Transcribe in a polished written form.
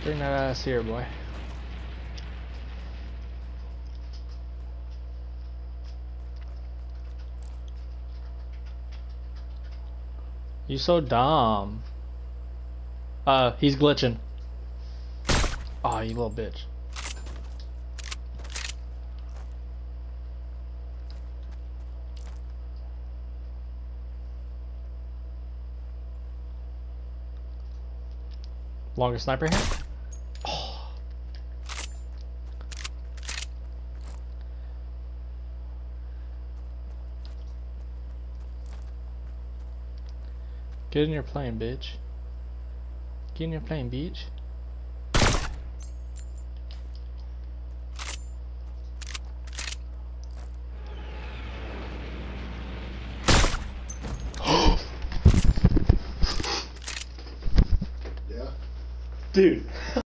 Bring that ass here, boy. You so dumb. He's glitching. Oh, you little bitch. Longer sniper here. Oh. Get in your plane, bitch. Get in your plane, bitch. Yeah. Dude.